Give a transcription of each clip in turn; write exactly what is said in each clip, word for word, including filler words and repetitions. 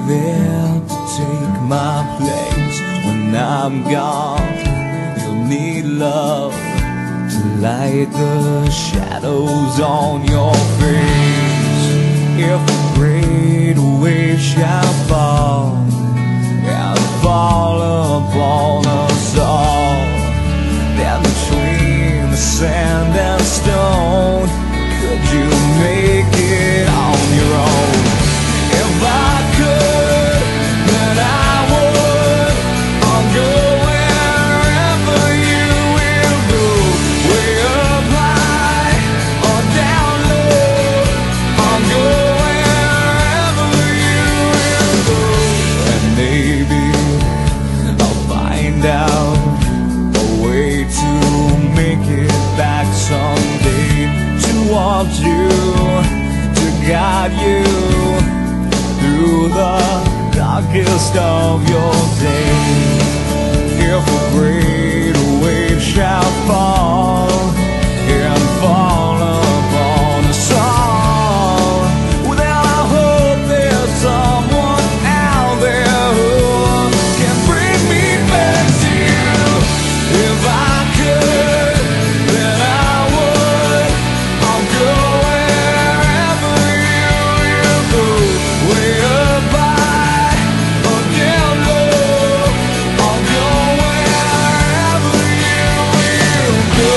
there to take my place. When I'm gone, you'll need love to light the shadows on your face. If a great wave shall fall and fall upon us all, then between the sand and stone, could you make it on your own? If I could, then I would. I'll go wherever you will go, way up high or down low. I'll go wherever you will go, and maybe I'll find out a way to make it back someday, towards you, to guide you through the darkest of your days. If a great wave shall fall and fall upon us all, well, then I hope there's someone out there who can bring me back to you. If I could, then I would. I'll go wherever you will go, way up high or down low. I'll go wherever you will go.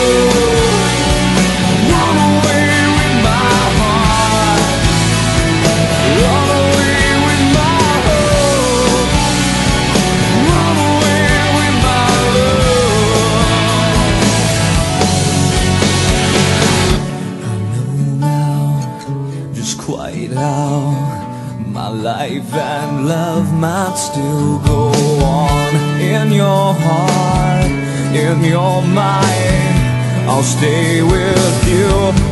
Run away with my heart, run away with my hope, run away with my love. I know now just quite how my life and love might still go on. In your heart, in your mind, I'll stay with you.